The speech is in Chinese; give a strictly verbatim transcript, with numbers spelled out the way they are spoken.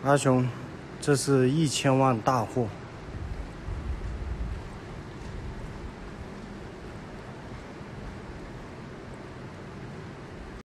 阿雄，这是一千万大货。